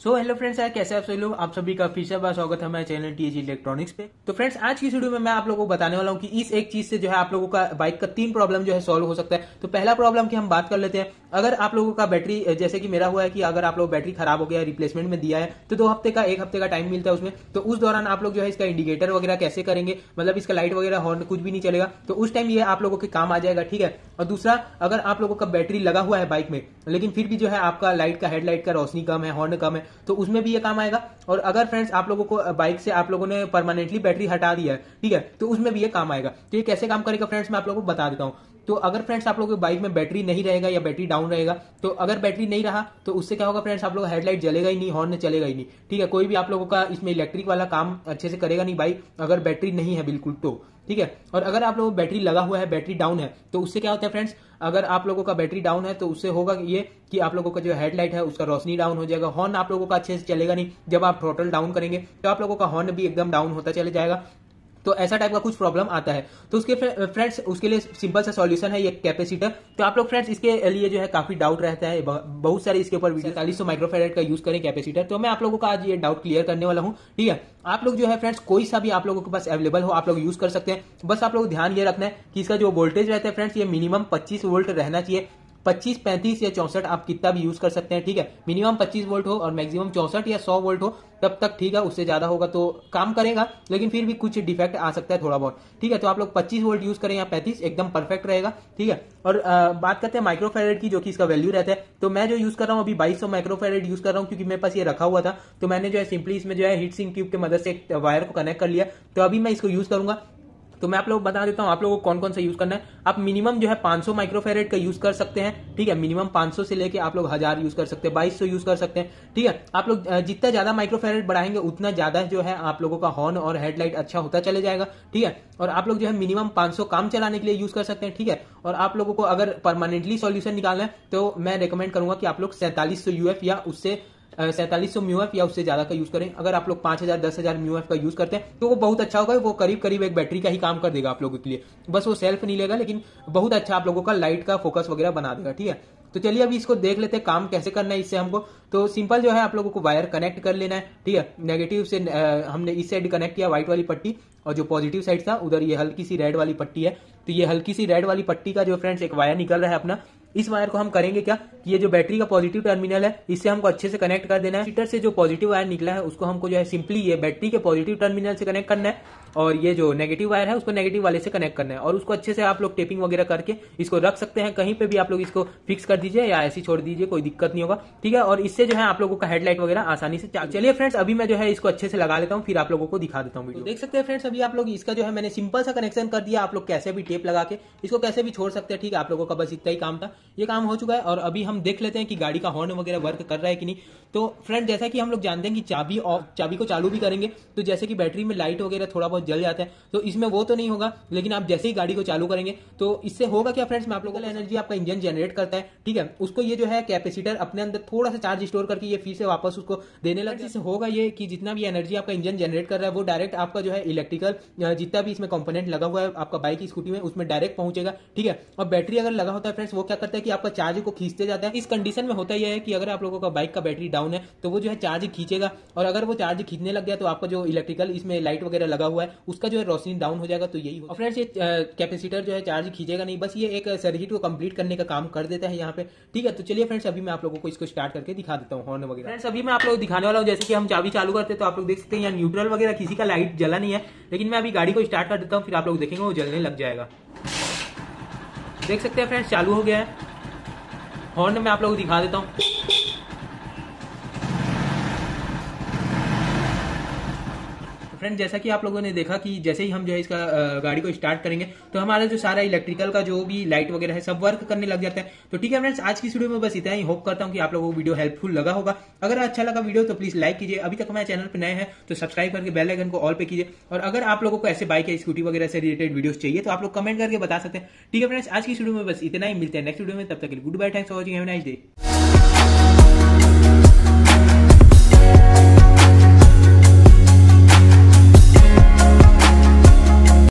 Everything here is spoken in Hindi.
सो हेलो फ्रेंड्स, कैसे आप सभी लोग। आप सभी का फिर से बार स्वागत है हमारे चैनल टीएजी इलेक्ट्रॉनिक्स पे। तो फ्रेंड्स, आज की वीडियो में मैं आप लोगों को बताने वाला हूं कि इस एक चीज से जो है आप लोगों का बाइक का 3 प्रॉब्लम जो है सॉल्व हो सकता है। तो पहला प्रॉब्लम की हम बात कर लेते हैं। अगर आप लोगों का बैटरी, जैसे कि मेरा हुआ है कि अगर आप लोग बैटरी खराब हो गया, रिप्लेसमेंट में दिया है, तो 1 हफ्ते का टाइम मिलता है उसमें। तो उस दौरान आप लोग जो है इसका इंडिकेटर वगैरह कैसे करेंगे, मतलब इसका लाइट वगैरह हॉर्न कुछ भी नहीं चलेगा, तो उस टाइम ये आप लोगों के काम आ जाएगा। ठीक है। और दूसरा, अगर आप लोगों का बैटरी लगा हुआ है बाइक में, लेकिन फिर भी जो है आपका लाइट का, हेडलाइट का रोशनी कम है, हॉर्न कम है, तो उसमें भी ये काम आएगा। और अगर फ्रेंड्स आप लोगों को बाइक से आप लोगों ने परमानेंटली बैटरी हटा दिया है, ठीक है, तो उसमें भी ये काम आएगा। तो ये कैसे काम करेगा फ्रेंड्स, मैं आप लोगों को बता देता हूं। तो अगर फ्रेंड्स आप लोगों की बाइक में बैटरी नहीं रहेगा या बैटरी डाउन रहेगा, तो अगर बैटरी नहीं रहा तो उससे क्या होगा फ्रेंड्स, आप लोग हेडलाइट जलेगा ही नहीं, हॉर्न चलेगा ही नहीं। ठीक है। कोई भी आप लोगों का इसमें इलेक्ट्रिक वाला काम अच्छे से करेगा नहीं बाइक, अगर बैटरी नहीं है बिल्कुल तो। ठीक है। और अगर आप लोगों को बैटरी लगा हुआ है, बैटरी डाउन है, तो उससे क्या होता है फ्रेंड्स, अगर आप लोगों का बैटरी डाउन है तो उससे होगा ये कि आप लोगों का जो हेडलाइट है उसका रोशनी डाउन हो जाएगा, हॉर्न आप लोगों का अच्छे से चलेगा नहीं। जब आप थ्रॉटल डाउन करेंगे तो आप लोगों का हॉर्न भी एकदम डाउन होता चले जाएगा। तो ऐसा टाइप का कुछ प्रॉब्लम आता है। तो उसके फ्रेंड्स, उसके लिए सिंपल सा सॉल्यूशन है ये कैपेसिटर। तो आप लोग फ्रेंड्स इसके लिए जो है काफी डाउट रहता है, बहुत सारे इसके ऊपर वीडियो, 4500 माइक्रोफेरेड का यूज करें कैपेसिटर। तो मैं आप लोगों का आज ये डाउट क्लियर करने वाला हूं। ठीक है। आप लोग जो है फ्रेंड्स, कोई सा भी आप लोगों के पास अवेलेबल हो आप लोग यूज कर सकते हैं। बस आप लोग ध्यान ये रखना है कि इसका जो वोल्टेज रहता है फ्रेंड्स, ये मिनिमम 25 वोल्ट रहना चाहिए। 25, 35 या 64 आप कितना भी यूज कर सकते हैं। ठीक है। मिनिमम 25 वोल्ट हो और मैक्सिमम 64 या 100 वोल्ट हो, तब तक ठीक है। उससे ज्यादा होगा तो काम करेगा, लेकिन फिर भी कुछ डिफेक्ट आ सकता है थोड़ा बहुत। ठीक है। तो आप लोग 25 वोल्ट यूज करें या 35, एकदम परफेक्ट रहेगा। ठीक है। और बात करते हैं माइक्रोफेरेड की, जो कि इसका वैल्यू रहता है। तो मैं जो यूज कर रहा हूँ अभी 2200 माइक्रोफेरेड यूज कर रहा हूँ, क्योंकि मेरे पास ये रखा हुआ था। तो मैंने जो है सिंपली इसमें जो है हीट सिंक ट्यूब की मदद से एक वायर को कनेक्ट कर लिया। तो अभी मैं इसको यूज करूंगा। तो मैं आप लोगों को बता देता हूं आप लोगों को कौन कौन सा यूज करना है। आप मिनिमम जो है 500 माइक्रोफेरेड का यूज कर सकते हैं। ठीक है। मिनिमम 500 से लेके आप लोग 1000 यूज कर सकते हैं, 2200 यूज कर सकते हैं। ठीक है। आप लोग जितना ज्यादा माइक्रोफेरेड बढ़ाएंगे उतना ज्यादा जो है आप लोगों का हॉर्न और हेडलाइट अच्छा होता चले जाएगा। ठीक है। और आप लोग जो है मिनिमम 500 काम चलाने के लिए यूज कर सकते हैं। ठीक है। और आप लोगों को अगर परमानेंटली सॉल्यूशन निकालना है तो मैं रेकमेंड करूंगा कि आप लोग 4700 यूएफ या उससे 4700 म्यूएफ या उससे ज्यादा का यूज करें। अगर आप लोग 5000 10,000 म्यूएफ का यूज करते हैं तो वो बहुत अच्छा होगा। वो करीब करीब एक बैटरी का ही काम कर देगा आप लोगों के लिए। बस वो सेल्फ नहीं लेगा, लेकिन बहुत अच्छा आप लोगों का लाइट का फोकस वगैरह बना देगा। ठीक है। तो चलिए अभी इसको देख लेते हैं काम कैसे करना है इससे हमको। तो सिंपल जो है आप लोगों को वायर कनेक्ट कर लेना है। ठीक है। नेगेटिव से हमने इस साइड कनेक्ट किया व्हाइट वाली पट्टी, और जो पॉजिटिव साइड था उधर ये हल्की सी रेड वाली पट्टी है। तो ये हल्की सी रेड वाली पट्टी का जो फ्रेंड्स एक वायर निकल रहा है अपना, इस वायर को हम करेंगे क्या कि ये जो बैटरी का पॉजिटिव टर्मिनल है इससे हमको अच्छे से कनेक्ट कर देना है। हीटर से जो पॉजिटिव वायर निकला है उसको हमको जो है सिंपली ये बैटरी के पॉजिटिव टर्मिनल से कनेक्ट करना है, और ये जो नेगेटिव वायर है उसको नेगेटिव वाले से कनेक्ट करना है। और उसको अच्छे से आप लोग टेपिंग वगैरह करके इसको रख सकते हैं कहीं पे भी। आप लोग इसको फिक्स कर दीजिए या ऐसे छोड़ दीजिए, कोई दिक्कत नहीं होगा। ठीक है। और इससे जो है आप लोगों का हेडलाइट वगैरह आसानी से चलिए फ्रेंड्स, अभी मैं जो है इसको अच्छे से लगा लेता हूँ, फिर आप लोगों को दिखा देता हूँ। तो देख सकते हैं फ्रेंड्स, अभी आप लोग इसका जो है मैंने सिंपल सा कनेक्शन कर दिया। आप लोग कैसे भी टेप लगा के इसको कैसे भी छोड़ सकते हैं। ठीक है। आप लोगों का बस इतना ही काम था, ये काम हो चुका है। और अभी हम देख लेते हैं कि गाड़ी का हॉर्न वगैरह वर्क कर रहा है कि नहीं। तो फ्रेंड, जैसा कि हम लोग जानते हैं कि चाबी को चालू भी करेंगे तो जैसे कि बैटरी में लाइट वगैरह थोड़ा बहुत जल जाता है, तो इसमें वो तो नहीं होगा। लेकिन आप जैसे ही गाड़ी को चालू करेंगे तो इससे होगा क्या फ्रेंड्स, में आप लोगों का एनर्जी आपका इंजन जनरेट करता है। ठीक है। उसको ये जो है कैपेसिटर अपने अंदर थोड़ा सा चार्ज स्टोर करके ये फिर से वापस उसको देने लगे। इससे होगा ये कि जितना भी एनर्जी आपका इंजन जनरेट कर रहा है वो डायरेक्ट आपका जो है इलेक्ट्रिकल जितना भी इसमें कंपोनेंट लगा हुआ है आपका बाइक की, स्कूटी में, उसमें डायरेक्ट पहुंचेगा। ठीक है। और बैटरी अगर लगा होता है फ्रेंड्स, वो क्या करता है कि आपका चार्ज को खींचते जाता है। इस कंडीशन में होता यह है कि अगर आप लोगों का बाइक का बैटरी डाउन है तो वो जो है चार्ज खींचेगा, और अगर वो चार्ज खींचने लग गया तो आपका जो इलेक्ट्रिकल इसमें लाइट वगैरह लगा हुआ है उसका जो है रोशनी डाउन हो जाएगा। तो यही हो फ्रेंड्स, ये कैपेसिटर जो है चार्ज खींचेगा नहीं, बस ये एक सर्किट को कंप्लीट करने का काम कर देता है यहाँ पे। ठीक है। तो चलिए फ्रेंड्स, अभी मैं आप लोगों को इसको स्टार्ट करके दिखा देता हूँ हॉर्न वगैरह। फ्रेंड्स, अभी मैं आप लोग दिखाने वाला हूँ जैसे कि हम चाबी चालू करते हैं तो आप लोग देख सकते हैं यहाँ न्यूट्रल वगैरह किसी का लाइट जला नहीं है। लेकिन मैं अभी गाड़ी को स्टार्ट कर देता हूँ, फिर आप लोग देखेंगे वो जलने लग जाएगा। देख सकते हैं फ्रेंड्स, चालू हो गया है। हॉर्न में आप लोग दिखा देता हूँ। फ्रेंड, जैसा कि आप लोगों ने देखा कि जैसे ही हम जो है इसका गाड़ी को स्टार्ट करेंगे तो हमारा जो सारा इलेक्ट्रिकल का जो भी लाइट वगैरह है सब वर्क करने लग जाता है। तो ठीक है फ्रेंड्स, आज की वीडियो में बस इतना ही। होप करता हूं कि आप लोगों को वीडियो हेल्पफुल लगा होगा। अगर अच्छा लगा वीडियो तो प्लीज लाइक कीजिए। अभी तक हमारे चैनल पर नए हैं तो सब्सक्राइब करके बेल आइकन को ऑल पे कीजिए। और अगर आप लोगों को ऐसे बाइक या स्कूटी वगैरह से रिलेटेड वीडियो चाहिए तो आप लोग कमेंट करके बता सकते हैं। ठीक है फ्रेंड्स, आज की वीडियो में बस इतना ही। मिलते हैं नेक्स्ट वीडियो में, तब तक के लिए good bye, thanks for watching, have a nice day.